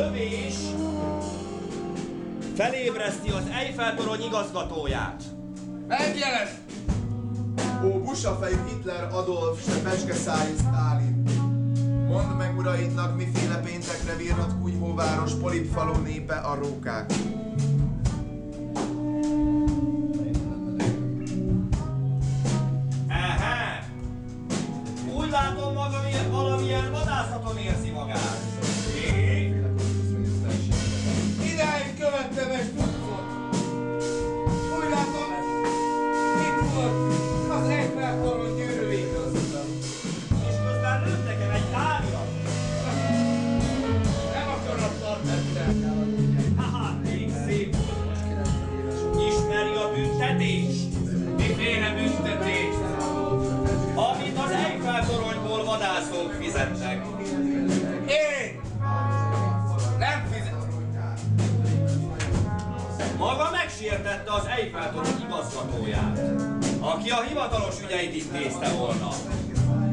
lövés felébreszti az Eiffel-torony igazgatóját. Megjelent! Ó, busafejű Hitler, Adolf, se pecskeszájú Sztálin. Mondd meg uraidnak, miféle péntekre virrat Kunyhóváros polipfaló népe a rókák. Úgy látom, maga valamilyen vadászaton érzi magát. Idáig követtem egy tudszot. Úgy látom, itt volt az Eiffel-torony gyűrűjét közben. És közben lőtt nekem egy tárgyat. Nem akarat tartani. Haha, még szép. Ismeri a büntetést? Miféle büntetés? Amit az Eiffel-toronyból vadászók fizetnek. Én! Nem fizet! Maga megsértette az Eiffel-torony igazgatóját, aki a hivatalos ügyeit intézte volna.